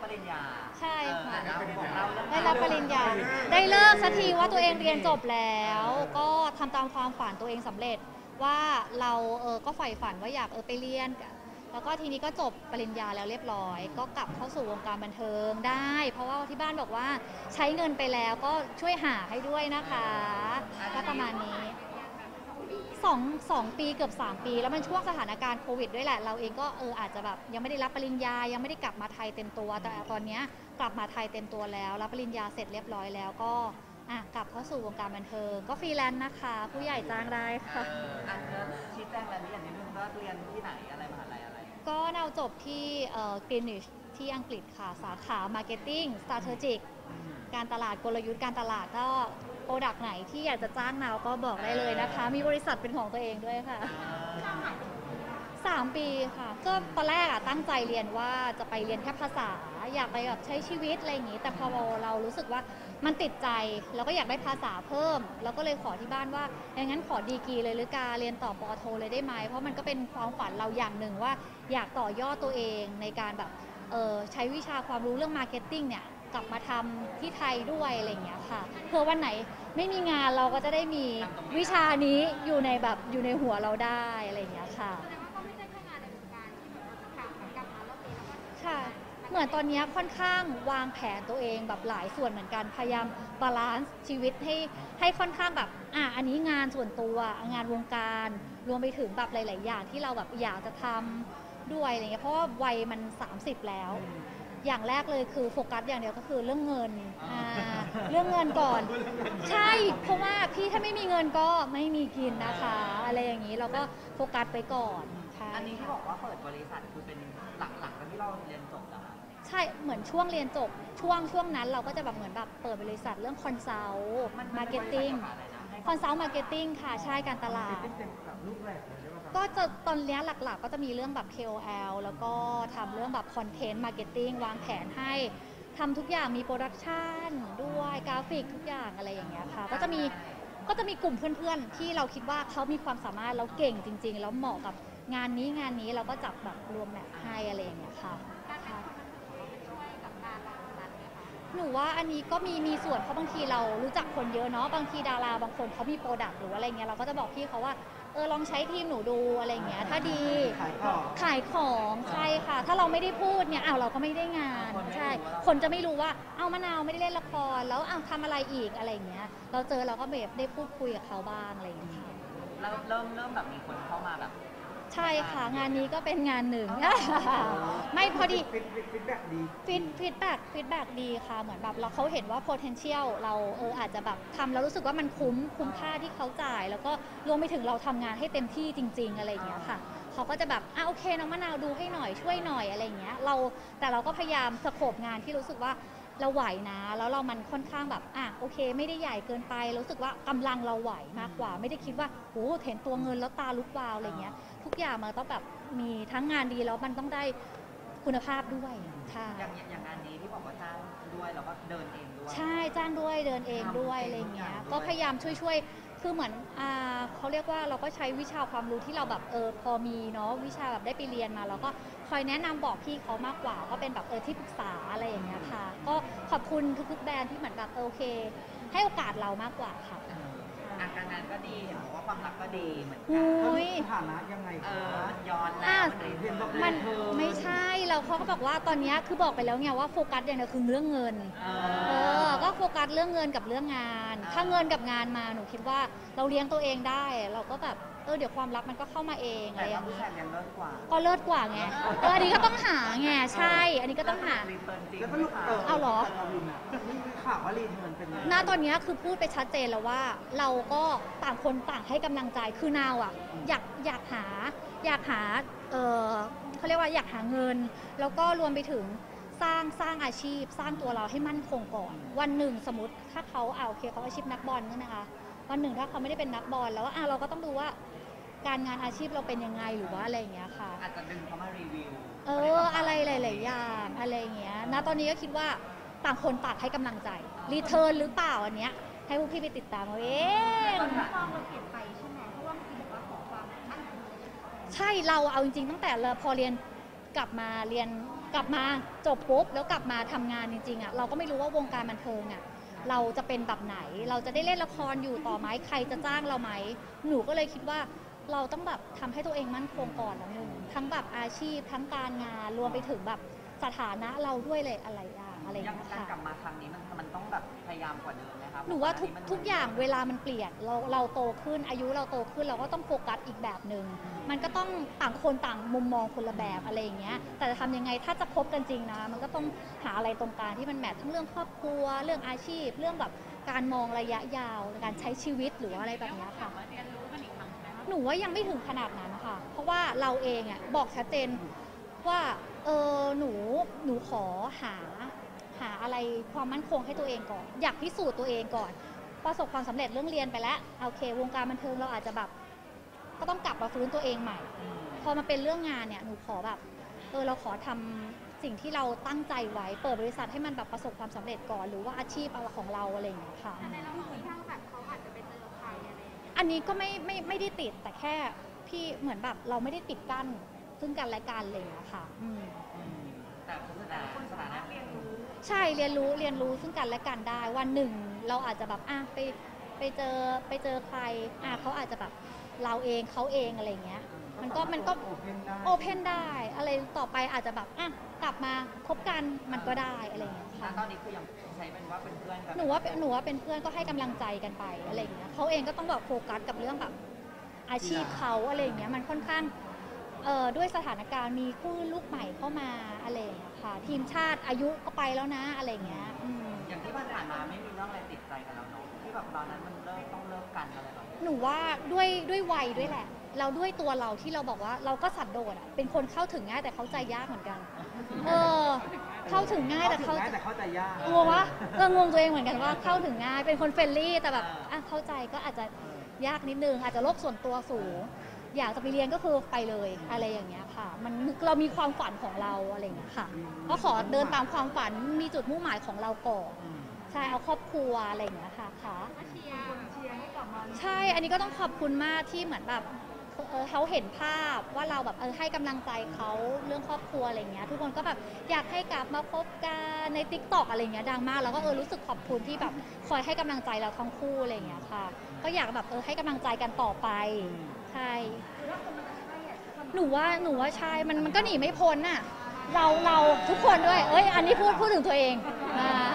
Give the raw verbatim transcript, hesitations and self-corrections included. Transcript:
ริญญาใช่ค่ะได้ได้รับปริญญาได้เลิกสักทีว่าตัวเองเรียนจบแล้วก็ทำตามความฝันตัวเองสำเร็จว่าเราเออก็ใฝ่ฝันว่าอยากเออไปเรียนแล้วก็ทีนี้ก็จบปริญญาแล้วเรียบร้อยก็กลับเข้าสู่วงการบันเทิงได้เพราะว่าที่บ้านบอกว่าใช้เงินไปแล้วก็ช่วยหาให้ด้วยนะคะก็ประมาณนี้สองสองปีเกือบสามปีแล้วมันช่วงสถานการณ์โควิดด้วยแหละเราเองก็เอออาจจะแบบยังไม่ได้รับปริญญายังไม่ได้กลับมาไทยเต็มตัวแต่ตอนนี้กลับมาไทยเต็มตัวแล้วรับปริญญาเสร็จเรียบร้อยแล้วก็อ่ะกลับเข้าสู่วงการบันเทิงก็ฟรีแลนซ์นะคะผู้ใหญ่จ้างได้ค่ะอันนี้ชี้แจงรายละเอียดนิดนึงว่าเรียนที่ไหนอะไรมหาลัยอะไรก็เราจบที่เอ่อกรีนวิชที่อังกฤษค่ะสาขา Marketing Strategic การตลาดกลยุทธ์การตลาดก็โปรดักต์ไหนที่อยากจะจ้างเราก็บอกได้เลยนะคะมีบริษัทเป็นของตัวเองด้วยค่ะสามปีค่ะก็ตอนแรกอะตั้งใจเรียนว่าจะไปเรียนแค่ภาษาอยากไปแบบใช้ชีวิตอะไรอย่างนี้แต่พอเรารู้สึกว่ามันติดใจแล้วก็อยากได้ภาษาเพิ่มแล้วก็เลยขอที่บ้านว่าอย่างนั้นขอดีกรีเลยหรือกาเรียนต่อปอโทเลยได้ไหมเพราะมันก็เป็นความฝันเราอย่างหนึ่งว่าอยากต่อยอดตัวเองในการแบบเออใช้วิชาความรู้เรื่องมาร์เก็ตติ้งเนี่ยกลับมาทำที่ไทยด้วยอะไรอย่างเงี้ยค่ะเพื่อวันไหนไม่มีงานเราก็จะได้มีวิชานี้อยู่ในแบบอยู่ในหัวเราได้อะไรอย่างเงี้ยค่ะค่ะเหมือนตอนนี้ค่อนข้างวางแผนตัวเองแบบหลายส่วนเหมือนกันพยายามบาลานซ์ชีวิตให้ให้ค่อนข้างแบบอ่ะอันนี้งานส่วนตัวงานวงการรวมไปถึงแบบหลายๆอย่างที่เราแบบอยากจะทำด้วยอะไรเงี้ยเพราะว่าวัยมันสามสิบแล้วอย่างแรกเลยคือโฟกัสอย่างเดียวก็คือเรื่องเงินอ่าเรื่องเงินก่อนใช่เพราะว่าพี่ถ้าไม่มีเงินก็ไม่มีกินนะคะอะไรอย่างนี้เราก็โฟกัสไปก่อนอันนี้ที่บอกว่าเปิดบริษัทคือเป็นหลังๆที่เราเรียนจบแล้วใช่เหมือนช่วงเรียนจบช่วงช่วงนั้นเราก็จะแบบเหมือนแบบเปิดบริษัทเรื่องคอนซัลท์มาร์เก็ตติ้งคอนซัลท์มาร์เก็ตติ้งค่ะใช่การตลาดก็จะตอนนี้หลักๆก็จะมีเรื่องแบบ เค โอ แอล แล้วก็ทำเรื่องแบบคอนเทนต์มาร์เก็ตติ้งวางแผนให้ทำทุกอย่างมีโปรดักชันด้วยกราฟิกทุกอย่างอะไรอย่างเงี้ยค่ะก็จะมีก็จะมีกลุ่มเพื่อนๆที่เราคิดว่าเขามีความสามารถแล้วเก่งจริงๆแล้วเหมาะกับงานนี้งานนี้เราก็จับแบบรวมแบบให้อะไรอย่างเงี้ยค่ะหนูว่าอันนี้ก็มีมีส่วนเพราะบางทีเรารู้จักคนเยอะเนาะบางทีดาราบางคนเขามีโปรดักต์หรืออะไรเงี้ยเราก็จะบอกพี่เขาว่าเออลองใช้ทีมหนูดูอะไรเงี้ยถ้าดีขายของขายของใช่ค่ะถ้าเราไม่ได้พูดเนี่ยอ้าวเราก็ไม่ได้งานใช่คนจะไม่รู้ว่าเอามะนาวไม่ได้เล่นละครแล้วอ้าวทำอะไรอีกอะไรเงี้ยเราเจอเราก็แบบได้พูดคุยกับเขาบ้างอะไรอย่างเงี้ยเราเริ่มเริ่มแบบมีคนเข้ามาแบบใช่ค่ะงานนี้ก็เป็นงานหนึ่งไม่พอดีฟีดแบ็กดีฟีดฟีดแบ็กฟีดแบ็กดีค่ะเหมือนแบบเราเขาเห็นว่า potential เราเอออาจจะแบบทำแล้วรู้สึกว่ามันคุ้มคุ้มค่าที่เขาจ่ายแล้วก็รวมไปถึงเราทำงานให้เต็มที่จริงๆอะไรอย่างเงี้ยค่ะเขาก็จะแบบอ่ะโอเคน้องมะนาวดูให้หน่อยช่วยหน่อยอะไรอย่างเงี้ยเราแต่เราก็พยายามสโคปงานที่รู้สึกว่าเราไหวนะแล้วเรามันค่อนข้างแบบอ่ะโอเคไม่ได้ใหญ่เกินไปรู้สึกว่ากำลังเราไหวมากกว่าไม่ได้คิดว่าโอ้เห็นตัวเงินแล้วตาลุกวาวอะไรเงี้ยทุกอย่างมันต้องแบบมีทั้งงานดีแล้วมันต้องได้คุณภาพด้วยค่ะอย่างอย่างงานนี้ที่บอกว่าจ้างด้วยแล้วก็เดินเองด้วยใช่จ้างด้วยเดินเองด้วยอะไรเงี้ยก็พยายามช่วยๆคือเหมือนอ่าเขาเรียกว่าเราก็ใช้วิชาความรู้ที่เราแบบเออพอมีเนาะวิชาแบบได้ไปเรียนมาแล้วก็คอยแนะนำบอกพี่เขามากกว่าก็เป็นแบบเออที่ปรึกษาอะไรอย่างเงี้ยค่ะก็ขอบคุณทุกๆแบรนด์ที่เหมือนแบบโอเคให้โอกาสเรามากกว่าค่ะการงานก็ดีเห็นบอกว่าความรักก็ดีเหมือนกันฐานะยังไงเออย้อนแล้วมันไม่ใช่เราเขาก็บอกว่าตอนนี้คือบอกไปแล้วไงว่าโฟกัสอย่างเดียวคือเรื่องเงินเออก็โฟกัสเรื่องเงินกับเรื่องงานถ้าเงินกับงานมาหนูคิดว่าเราเลี้ยงตัวเองได้เราก็แบบเออเดี๋ยวความรักมันก็เข้ามาเองอะไรอย่างนี้ยังเลิศกว่าก็เลิศกว่าไงเอออันนี้ก็ต้องหาไงใช่อันนี้ก็ต้องหาแล้วก็ลูกเอาเหรอนี่ข่าวว่ารีเทิร์นเป็นไงหน้าตอนนี้คือพูดไปชัดเจนแล้วว่าเราก็ต่างคนต่างให้กำลังใจคือนาวอ่ะอยากอยากหาอยากหาเออเขาเรียกว่าอยากหาเงินแล้วก็รวมไปถึงสร้างสร้างอาชีพสร้างตัวเราให้มั่นคงก่อนวันหนึ่งสมมติถ้าเขาเอาโอเคเขาอาชีพนักบอลใช่ไหมคะวันหนึ่งถ้าเขาไม่ได้เป็นนักบอลแล้วอ่ะเราก็ต้องดูว่าการงานอาชีพเราเป็นยังไงหรือว่าอะไรอย่างเงี้ยค่ะอาจจะดึงเขามารีวิวเอออะไรหลายๆอย่างอะไรอย่างเงี้ยณตอนนี้ก็คิดว่าต่างคนต่างให้กำลังใจรีเทิร์นหรือเปล่าอันเนี้ยให้พวกพี่ไปติดตามเอาเองตอนนี้มองเราเปลี่ยนไปใช่ไหมเพราะว่าพี่บอกว่าขอความมั่นคงใช่เราเอาจริงๆตั้งแต่เราพอเรียนกลับมาเรียนกลับมาจบปุ๊บแล้วกลับมาทำงานจริงๆอ่ะเราก็ไม่รู้ว่าวงการบันเทิงอ่ะเราจะเป็นแบบไหนเราจะได้เล่นละครอยู่ต่อไหมใครจะจ้างเราไหมหนูก็เลยคิดว่าเราต้องแบบทำให้ตัวเองมั่นคงก่อนละหนึ่งทั้งแบบอาชีพทั้งการงานรวมไปถึงแบบสถานะเราด้วยเลยอะไรอย่างอะไรอย่างยังเงี้ยการค่ะกลับมาครั้งนี้มันมันต้องแบบพยายามกว่าเดิมไหมครับหนูว่าทุกเพระนนี้มันทุกอย่างเวลามันเปลี่ยนเราเราโตขึ้นอายุเราโตขึ้นเราก็ต้องโฟกัสอีกแบบหนึ่งมันก็ต้องต่างคนต่างมุมมองคนละแบบอะไรอย่างเงี้ยแต่จะทำยังไงถ้าจะคบกันจริงนะมันก็ต้องหาอะไรตรงกลางที่มันแมททั้งเรื่องครอบครัวเรื่องอาชีพ เรื่องแบบการมองระยะยาวการใช้ชีวิตหรือว่าอะไรแบบเนี้ยค่ะหนูว่ายังไม่ถึงขนาดนั้นค่ะเพราะว่าเราเองอ่ะบอกชัดเจนว่าเออหนูหนูขอหาหาอะไรความมั่นคงให้ตัวเองก่อนอยากพิสูจน์ตัวเองก่อนประสบความสำเร็จเรื่องเรียนไปแล้วโอเควงการบันเทิงเราอาจจะแบบก็ต้องกลับมาฟื้นตัวเองใหม่ พอมาเป็นเรื่องงานเนี่ยหนูขอแบบเออเราขอทำสิ่งที่เราตั้งใจไว้เปิดบริษัทให้มันแบบประสบความสำเร็จก่อนหรือว่าอาชีพอะไรของเราอะไรอย่างเงี้ยค่ะในระหว่างที่แบบเขาอาจจะไปเจอใครอะไรอย่างเงี้ยอันนี้ก็ไม่ไม่ไม่ได้ติดแต่แค่พี่เหมือนแบบเราไม่ได้ปิดกั้นซึ่งกันและกันเลยอะค่ะอืมอืมแต่แต่สถานะเรียนรู้ใช่เรียนรู้เรียนรู้ซึ่งกันและกันได้วันหนึ่งเราอาจจะแบบอ่ะไปไปเจอไปเจอใครอ่ะเขาอาจจะแบบเราเองเขาเองอะไรอย่างเงี้ยมันก็มันก็โอเพนได้โอเพนได้อะไรต่อไปอาจจะแบบอ่ะกลับมาคบกันมันก็ได้อะไรอย่างเงี้ยณค่ะตอนนี้คือยังใช้เป็นว่าเป็นเพื่อนกันหนูว่าเป็นหนูว่าเป็นเพื่อนก็ให้กำลังใจกันไปอะไรอย่างเงี้ยเขาเองก็ต้องแบบโฟกัสกับเรื่องแบบอาชีพเขาอะไรอย่างเงี้ยมันค่อนข้างเอ่อด้วยสถานการณ์มีคู่ลูกใหม่เข้ามาอะไรอย่างเงี้ยค่ะทีมชาติอายุก็ไปแล้วนะอะไรอย่างเงี้ยอืมอย่างที่ผ่านมาไม่มีเรื่องอะไรติดใจกันแล้วเนาะที่แบบตอนนั้นมันเลิกต้องเลิกกันอะไรแบบนี้หนูว่าด้วยด้วยวัยด้วยแหละ เราด้วยตัวเราที่เราบอกว่าเราก็สันโดษอะเป็นคนเข้าถึงง่ายแต่เข้าใจยากเหมือนกัน เออ เข้าถึงง่ายแต่เข้าเข้าถึงง่ายแต่เข้าใจยากงงวะเอองงตัวเองเหมือนกันว่าเข้าถึงง่ายเป็นคนเฟรนลี่แต่แบบอ่ะเข้าใจก็อาจจะยากนิดนึงอาจจะโลกส่วนตัวสูง อยากจะไปเรียนก็คือไปเลยอะไรอย่างเงี้ยค่ะ มันเรามีความฝันของเราอะไรอย่างเงี้ยค่ะก็ขอเดินตามความฝันมีจุดมุ่งหมายของเราก่อนอืมใช่เอาครอบครัวอะไรอย่างเงี้ยค่ะค่ะเชียร์เชียร์ให้กลับมาใช่ อันนี้ก็ต้องขอบคุณมากที่เหมือนแบบเออเขาเห็นภาพว่าเราแบบเออให้กำลังใจเขาเรื่องครอบครัวอะไรเงี้ยทุกคนก็แบบอยากให้กลับมาพบกันใน ติ๊กต็อก อะไรเงี้ยดังมากแล้วก็เออรู้สึกขอบคุณที่แบบคอยให้กำลังใจเราทั้งคู่อะไรเงี้ยค่ะ ก็อยากแบบเออให้กำลังใจกันต่อไปใช่หนูว่าหนูว่าใช่มันมันก็หนีไม่พ้นน่ะเราเราทุกคนด้วยเอ้ยอันนี้พูดพูดถึงตัวเองอ่า